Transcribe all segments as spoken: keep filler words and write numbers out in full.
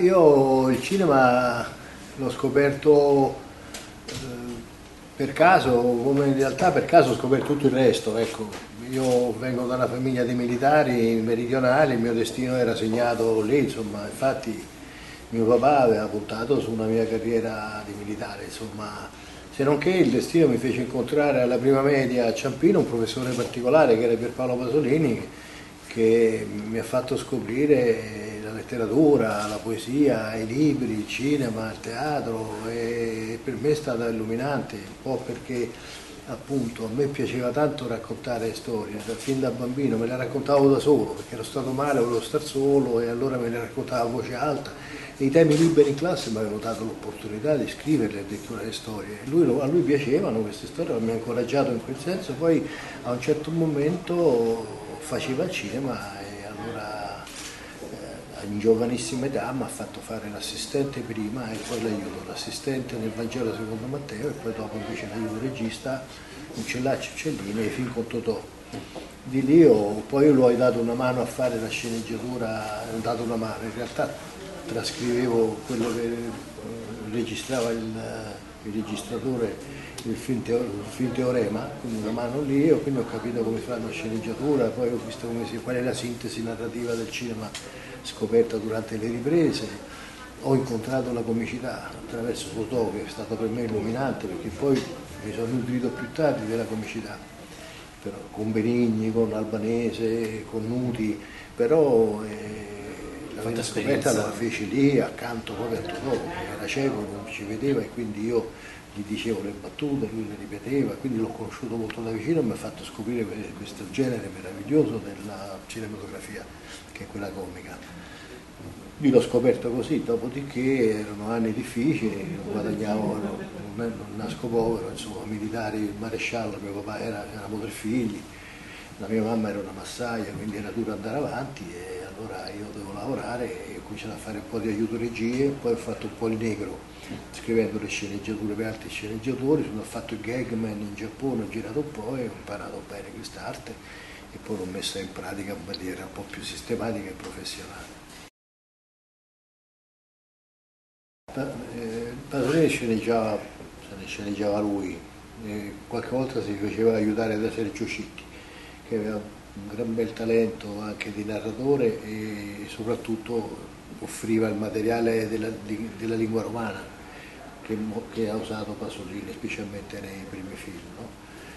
Io il cinema l'ho scoperto eh, per caso, come in realtà per caso ho scoperto tutto il resto, ecco. Io vengo da una famiglia di militari meridionali, il mio destino era segnato lì, insomma, infatti mio papà aveva puntato su una mia carriera di militare, insomma, se non che il destino mi fece incontrare alla prima media a Ciampino un professore particolare che era Pierpaolo Pasolini, che mi ha fatto scoprire la letteratura, la poesia, i libri, il cinema, il teatro, e per me è stata illuminante, un po' perché appunto a me piaceva tanto raccontare storie, fin da bambino me le raccontavo da solo, perché ero stato male, volevo star solo e allora me le raccontavo a voce alta. E i temi liberi in classe mi avevano dato l'opportunità di scriverle addirittura le storie. Lui, a lui piacevano queste storie, mi ha incoraggiato in quel senso, poi a un certo momento faceva il cinema e allora eh, in giovanissima età mi ha fatto fare l'assistente prima e poi l'aiuto, l'assistente nel Vangelo secondo Matteo e poi dopo invece l'aiuto regista Uccellacci Uccellini e fin con Totò. Di lì ho, poi lui ho dato una mano a fare la sceneggiatura, ho dato una mano, in realtà trascrivevo quello che eh, registrava il, il registratore, il film, teo, il film Teorema, quindi una mano lì, e quindi ho capito come fare una sceneggiatura, poi ho visto come si, qual è la sintesi narrativa del cinema scoperta durante le riprese, ho incontrato la comicità attraverso Totò, che è stato per me illuminante, perché poi mi sono nutrito più tardi della comicità, però, con Benigni, con Albanese, con Nuti, però eh, la vera scoperta la fece lì accanto proprio a Totò, perché era cieco, non ci vedeva e quindi io gli dicevo le battute, lui le ripeteva, quindi l'ho conosciuto molto da vicino e mi ha fatto scoprire questo genere meraviglioso della cinematografia, che è quella comica. Io l'ho scoperto così, dopodiché erano anni difficili, non guadagnavo, non nasco povero, insomma, militari, il maresciallo, mio papà era, eravamo tre figli, la mia mamma era una massaia, quindi era duro andare avanti e allora io dovevo lavorare e ho cominciato a fare un po' di aiuto regie, poi ho fatto un po' il negro, scrivendo le sceneggiature per altri sceneggiatori, sono fatto il gagman in Giappone, ho girato un po' e ho imparato bene quest'arte e poi l'ho messa in pratica in maniera un po' più sistematica e professionale. Pasolini sceneggiava, se ne sceneggiava lui, e qualche volta si faceva aiutare da Sergio Scicchi, che aveva un gran bel talento anche di narratore e soprattutto offriva il materiale della, di, della lingua romana che, che ha usato Pasolini, specialmente nei primi film. No?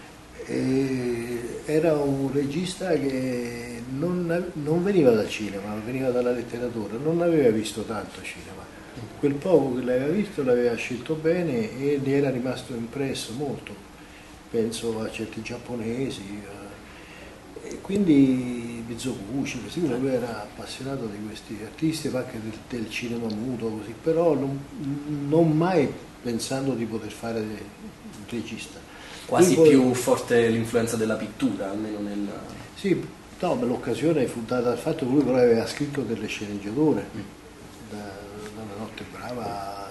E era un regista che non, non veniva dal cinema, ma veniva dalla letteratura, non aveva visto tanto cinema. Quel poco che l'aveva visto l'aveva scelto bene e gli era rimasto impresso molto, penso a certi giapponesi, e quindi Mizoguchi, così lui era appassionato di questi artisti e anche del, del cinema muto, così, però non, non mai pensando di poter fare un regista. Quasi poi, più forte l'influenza della pittura, almeno nel... Sì, no, ma l'occasione fu data dal fatto che lui però aveva scritto delle sceneggiature. Mm. Da, Una notte brava,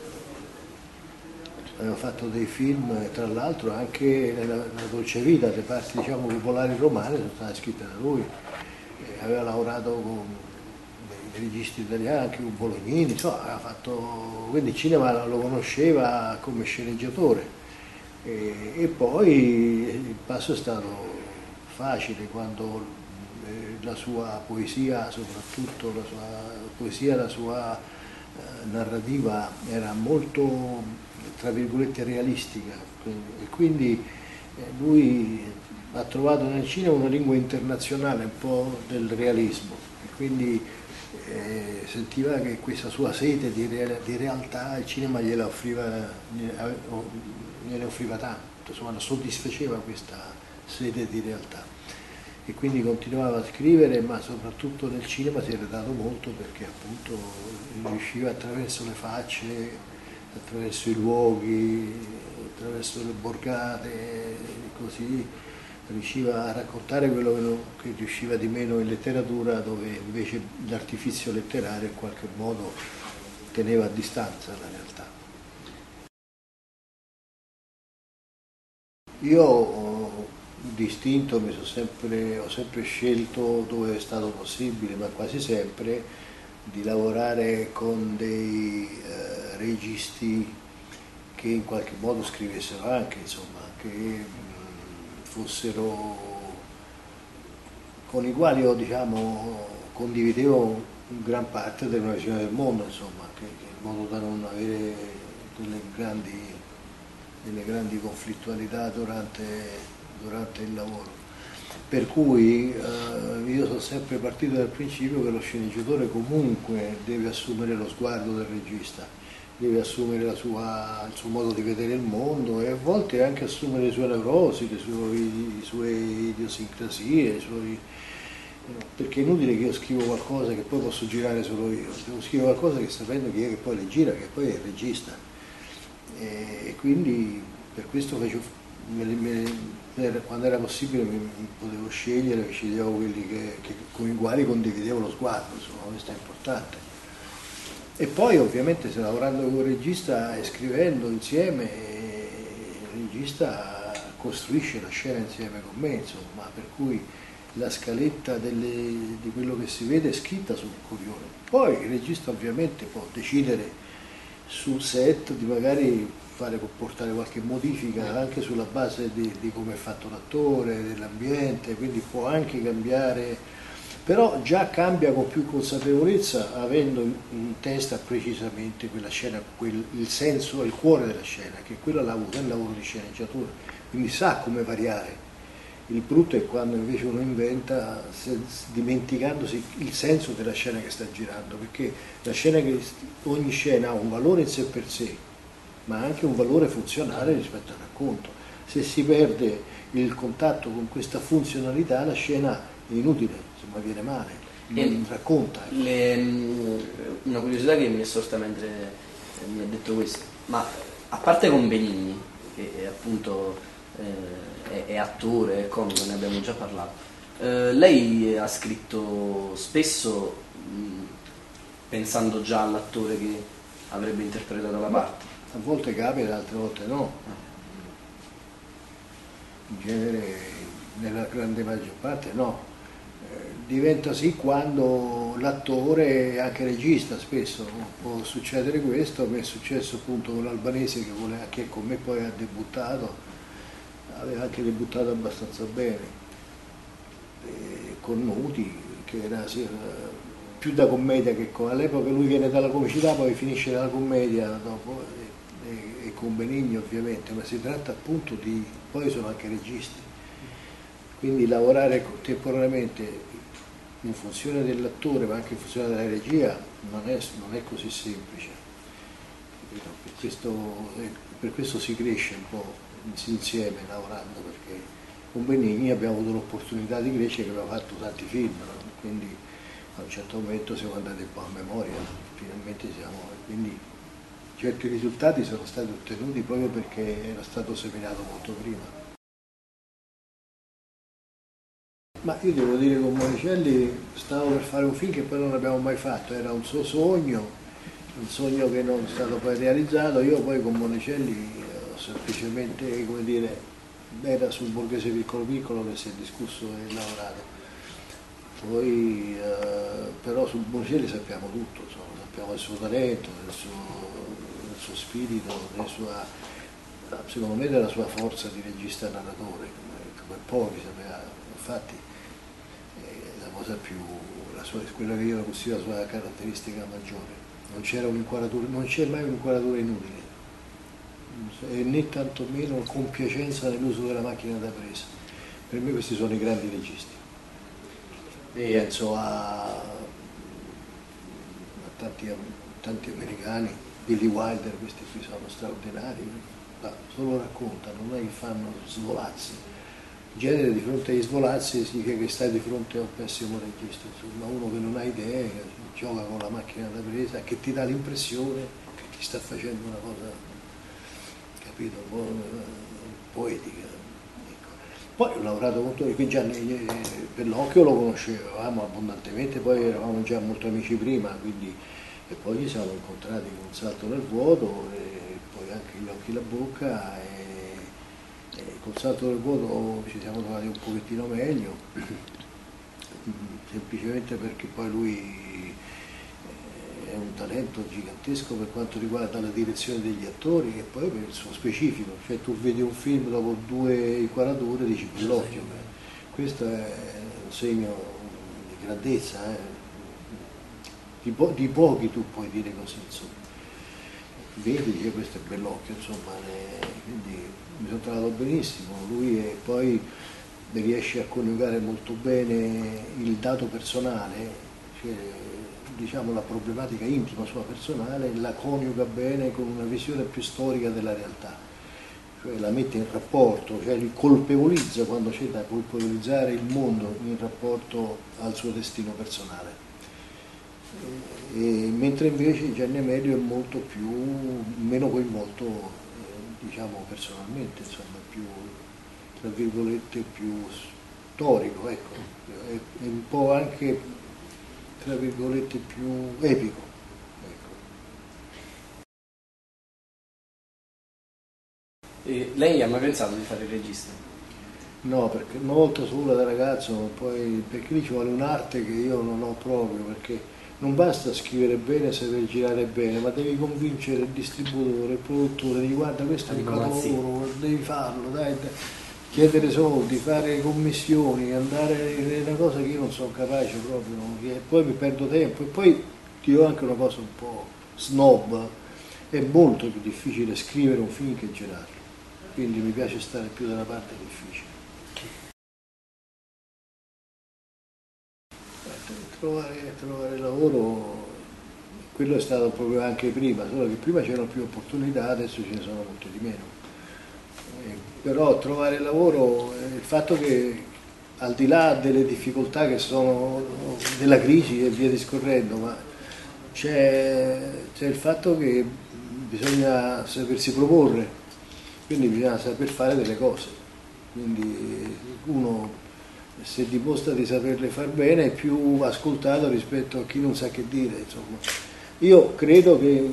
aveva fatto dei film, tra l'altro anche nella, nella Dolce Vita, le parti diciamo popolari romane sono state scritte da lui, e aveva lavorato con dei registi italiani, anche con Bolognini, insomma, aveva fatto, quindi il cinema lo conosceva come sceneggiatore e, e poi il passo è stato facile quando eh, la sua poesia, soprattutto la sua poesia, la sua narrativa era molto, tra virgolette, realistica e quindi lui ha trovato nel cinema una lingua internazionale un po' del realismo e quindi eh, sentiva che questa sua sete di, real, di realtà il cinema gliela offriva, gliene offriva tanto, insomma lo soddisfaceva questa sete di realtà. E quindi continuava a scrivere, ma soprattutto nel cinema si era dato molto perché appunto riusciva attraverso le facce, attraverso i luoghi, attraverso le borgate, così riusciva a raccontare quello che, non, che riusciva di meno in letteratura, dove invece l'artifizio letterario in qualche modo teneva a distanza la realtà. Io ho distinto, mi sono sempre, ho sempre scelto dove è stato possibile, ma quasi sempre, di lavorare con dei eh, registi che in qualche modo scrivessero anche, insomma, che mh, fossero, con i quali io, diciamo, condividevo gran parte della visione del mondo, insomma, che, che in modo da non avere delle grandi, delle grandi conflittualità durante, durante il lavoro. Per cui eh, io sono sempre partito dal principio che lo sceneggiatore comunque deve assumere lo sguardo del regista, deve assumere la sua, il suo modo di vedere il mondo e a volte anche assumere le sue neurosi, le sue, le sue idiosincrasie, i suoi... perché è inutile che io scrivo qualcosa che poi posso girare solo io, devo scrivere qualcosa che sapendo chi è che poi le gira, che poi è il regista. E quindi per questo facevo, me, me, quando era possibile mi, mi potevo scegliere, sceglievo quelli che, che, con i quali condividevo lo sguardo, insomma, questo è importante. E poi ovviamente se lavorando con il regista e scrivendo insieme, il regista costruisce la scena insieme con me, insomma, per cui la scaletta delle, di quello che si vede è scritta sul copione. Poi il regista ovviamente può decidere sul set di magari fare portare qualche modifica anche sulla base di, di come è fatto l'attore, dell'ambiente, quindi può anche cambiare, però già cambia con più consapevolezza avendo in testa precisamente quella scena, quel, il senso, il cuore della scena, che quello è il lavoro di sceneggiatura, quindi sa come variare. Il brutto è quando invece uno inventa dimenticandosi il senso della scena che sta girando, perché la scena che, ogni scena ha un valore in sé per sé, ma anche un valore funzionale rispetto al racconto. Se si perde il contatto con questa funzionalità, la scena è inutile, insomma, viene male, non racconta. Le, una curiosità che mi è sorta mentre mi ha detto questo, ma a parte con Benigni, che è appunto eh, è, è attore, è comico, ne abbiamo già parlato, eh, lei ha scritto spesso mh, pensando già all'attore che avrebbe interpretato la parte? A volte capita, altre volte no. In genere, nella grande maggior parte no. Eh, diventa sì quando l'attore è anche regista, spesso può succedere questo. Mi è successo appunto con l'albanese che, voleva, che con me poi ha debuttato, aveva anche debuttato abbastanza bene, e con Nuti, che era, sì, era più da commedia che con... all'epoca lui viene dalla comicità, poi finisce nella commedia dopo, e, e, e con Benigni ovviamente, ma si tratta appunto di... poi sono anche registi, quindi lavorare contemporaneamente in funzione dell'attore ma anche in funzione della regia non è, non è così semplice, per questo, per questo si cresce un po' insieme lavorando, perché con Benigni abbiamo avuto l'opportunità di crescere, che abbiamo fatto tanti film, no? Quindi a un certo momento siamo andati un po' a memoria, finalmente siamo, quindi certi risultati sono stati ottenuti proprio perché era stato seminato molto prima. Ma io devo dire che con Monicelli stavo per fare un film che poi non abbiamo mai fatto, era un suo sogno, un sogno che non è stato poi realizzato. Io poi con Monicelli ho semplicemente, come dire, era sul Borghese piccolo piccolo che si è discusso e lavorato. Poi eh, però su Monicelli sappiamo tutto, insomma, sappiamo del suo talento, del suo, del suo spirito, del sua, secondo me della sua forza di regista narratore, come pochi sapeva. Infatti eh, la cosa più, la sua, quella che io considero la sua caratteristica maggiore, non c'era un'inquadratura, non c'è mai un'inquadratura inutile, e né tantomeno compiacenza nell'uso della macchina da presa. Per me questi sono i grandi registi. Penso a, a tanti, tanti americani, Billy Wilder, questi qui sono straordinari, solo raccontano, non è che fanno svolazzi. In genere di fronte agli svolazzi significa che stai di fronte a un pessimo regista, insomma, uno che non ha idee, che gioca con la macchina da presa, che ti dà l'impressione che ti sta facendo una cosa, capito, un po' poetica. Poi ho lavorato molto, qui già Bellocchio lo conoscevamo abbondantemente, poi eravamo già molto amici prima, quindi, e poi ci siamo incontrati con Un salto nel vuoto, e poi anche Gli occhi e la bocca, e, e col salto nel vuoto ci siamo trovati un pochettino meglio, semplicemente perché poi lui talento gigantesco per quanto riguarda la direzione degli attori e poi per il suo specifico, cioè tu vedi un film dopo due inquadrature e dici bellocchio, questo è un segno di grandezza, eh. di, po di pochi tu puoi dire così, insomma. Vedi che questo è bellocchio, insomma, ne, quindi mi sono trovato benissimo, lui e poi riesce a coniugare molto bene il dato personale, cioè, diciamo la problematica intima sua personale, la coniuga bene con una visione più storica della realtà, cioè la mette in rapporto, cioè li colpevolizza quando c'è da colpevolizzare il mondo in rapporto al suo destino personale. E, mentre invece Gianni Amelio è molto più, meno coinvolto, eh, diciamo personalmente, insomma, più, tra virgolette, più storico, ecco, è, è un po' anche, tra virgolette, più epico. Ecco. E lei ha mai pensato di fare il regista? No, perché una volta sola da ragazzo, poi, perché lì ci vuole un'arte che io non ho proprio, perché non basta scrivere bene, saper girare bene, ma devi convincere il distributore, il produttore, di guarda questo è un capolavoro, devi farlo, dai, dai, chiedere soldi, fare commissioni, andare in una cosa che io non sono capace proprio, e poi mi perdo tempo. E poi ti dico anche una cosa un po' snob, è molto più difficile scrivere un film che girarlo, quindi mi piace stare più dalla parte difficile. Trovare, trovare lavoro, quello è stato proprio anche prima, solo che prima c'erano più opportunità, adesso ce ne sono molte di meno. Eh, però trovare lavoro, eh, il fatto che al di là delle difficoltà che sono della crisi e via discorrendo, ma c'è il fatto che bisogna sapersi proporre, quindi bisogna saper fare delle cose, quindi uno, se dimostra di saperle far bene, è più ascoltato rispetto a chi non sa che dire, insomma. Io credo che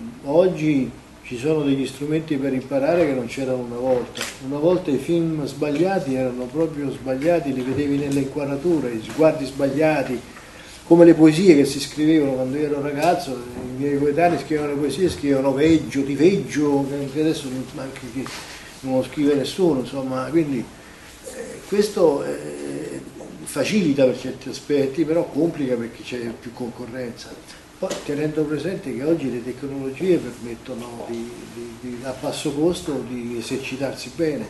oggi ci sono degli strumenti per imparare che non c'erano una volta. Una volta i film sbagliati erano proprio sbagliati, li vedevi nelle inquadrature, i sguardi sbagliati, come le poesie che si scrivevano quando io ero ragazzo, i miei coetanei scrivevano le poesie, scrivevano peggio, di peggio, che adesso anche che non lo scrive nessuno, insomma, quindi eh, questo eh, facilita per certi aspetti, però complica perché c'è più concorrenza. Poi tenendo presente che oggi le tecnologie permettono di, di, di, a passo costo di esercitarsi bene.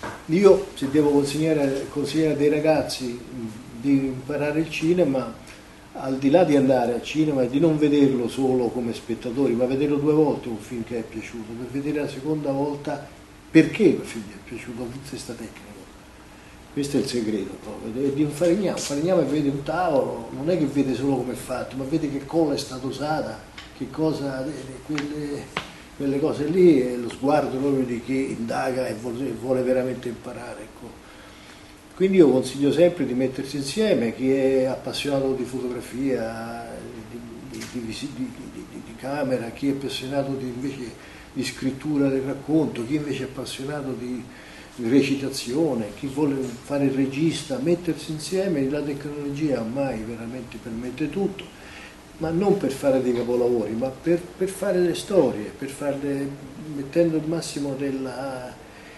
Io se devo consigliare, consigliare a dei ragazzi di imparare il cinema, al di là di andare al cinema e di non vederlo solo come spettatori, ma vederlo due volte un film che è piaciuto, per vedere la seconda volta perché quel film gli è piaciuto, con questa tecnica. Questo è il segreto proprio, è di un falegname, un falegname vede un tavolo, non è che vede solo come è fatto, ma vede che colla è stata usata, che cosa, quelle, quelle cose lì, è lo sguardo proprio di chi indaga e vuole, vuole veramente imparare. Ecco. Quindi io consiglio sempre di mettersi insieme, chi è appassionato di fotografia, di, di, di, di, di, di camera, chi è appassionato di, invece di scrittura del racconto, chi invece è appassionato di recitazione, chi vuole fare il regista, mettersi insieme, la tecnologia ormai veramente permette tutto, ma non per fare dei capolavori, ma per, per fare le storie, per farle mettendo il massimo della,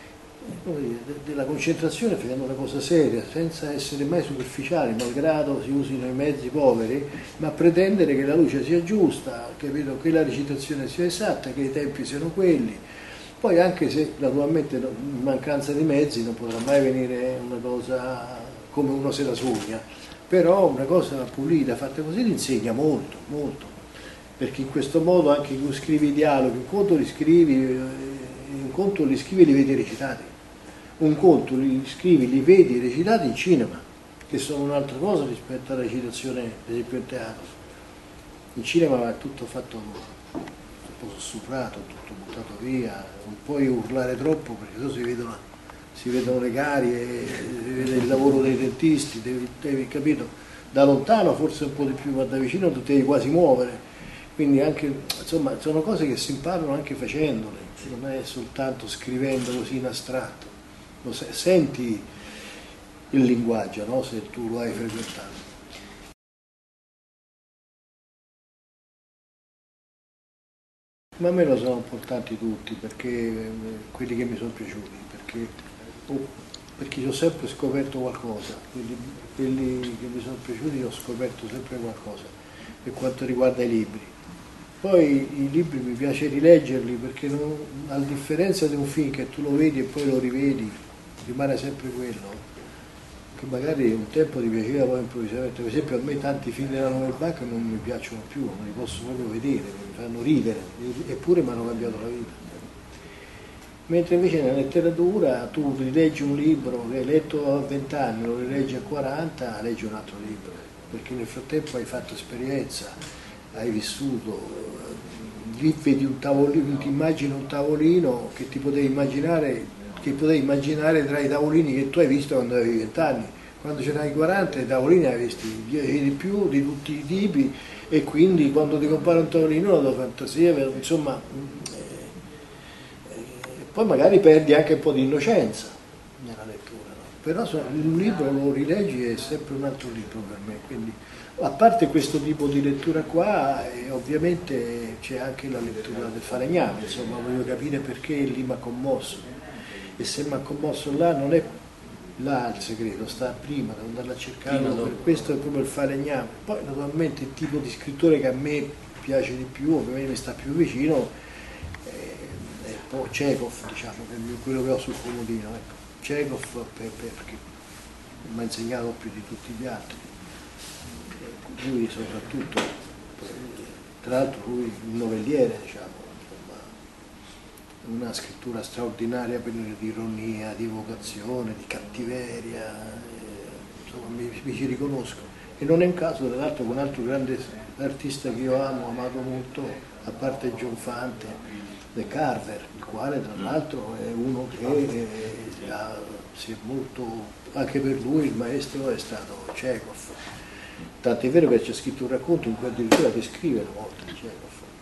dire, della concentrazione, facendo una cosa seria, senza essere mai superficiali, malgrado si usino i mezzi poveri, ma pretendere che la luce sia giusta, capito? Che la recitazione sia esatta, che i tempi siano quelli. Poi anche se naturalmente in mancanza di mezzi non potrà mai venire una cosa come uno se la sogna, però una cosa pulita, fatta così, ti insegna molto, molto, perché in questo modo anche tu scrivi i dialoghi, un conto li scrivi, un conto li scrivi e li vedi recitati, un conto li scrivi, li vedi recitati in cinema, che sono un'altra cosa rispetto alla recitazione, per esempio in teatro. In cinema è tutto fatto stuprato, tutto buttato via, non puoi urlare troppo perché sennò si vedono, si vedono le carie, si vede il lavoro dei dentisti, devi, devi, capito? Da lontano forse un po' di più, ma da vicino tu devi quasi muovere, quindi anche, insomma, sono cose che si imparano anche facendole, non è soltanto scrivendo così in astratto, lo senti il linguaggio, no? Se tu lo hai frequentato. Ma a me lo sono importanti tutti, perché eh, quelli che mi sono piaciuti, perché, oh, perché ho sempre scoperto qualcosa, quelli, quelli che mi sono piaciuti ho scoperto sempre qualcosa per quanto riguarda i libri. Poi i libri mi piace rileggerli perché non, a differenza di un film che tu lo vedi e poi lo rivedi, rimane sempre quello, che magari un tempo ti piaceva, poi improvvisamente, per esempio a me tanti film della Nouvelle Vague non mi piacciono più, non li posso proprio vedere, mi fanno ridere, eppure mi hanno cambiato la vita. Mentre invece nella letteratura tu rileggi un libro che hai letto a venti anni, lo rileggi a quaranta, leggi un altro libro, perché nel frattempo hai fatto esperienza, hai vissuto, lì vedi un tavolino, ti immagini un tavolino che ti potevi immaginare, che potevi immaginare tra i tavolini che tu hai visto quando avevi venti anni. Quando ce n'hai quaranta i tavolini hai visti dieci di più, di tutti i tipi, e quindi quando ti compare un tavolino la tua fantasia, insomma, eh, eh, poi magari perdi anche un po' di innocenza nella lettura, no? Però so, un libro lo rileggi è sempre un altro libro per me, quindi a parte questo tipo di lettura qua, eh, ovviamente c'è anche la lettura del falegname, insomma voglio capire perché lì mi ha commosso, e se mi ha commosso là non è là il segreto, sta prima, devo andarla a cercare, per questo è proprio il falegname. Poi naturalmente il tipo di scrittore che a me piace di più, ovviamente mi sta più vicino, è un po' Chekhov, diciamo, che è quello che ho sul comodino, ecco. Chekhov per, perché mi ha insegnato più di tutti gli altri. Lui soprattutto, tra l'altro lui un novelliere, diciamo, insomma, una scrittura straordinaria per di ironia, di vocazione, di cattiveria, eh, insomma mi, mi ci riconosco. E non è un caso, tra l'altro, con un altro grande artista che io amo, amato molto, a parte John Fante, The Carver, il quale tra l'altro è uno che eh, ha, si è molto, anche per lui il maestro è stato Chekhov. Tant'è vero che c'è scritto un racconto in cui addirittura descrive la morte di Chekhov.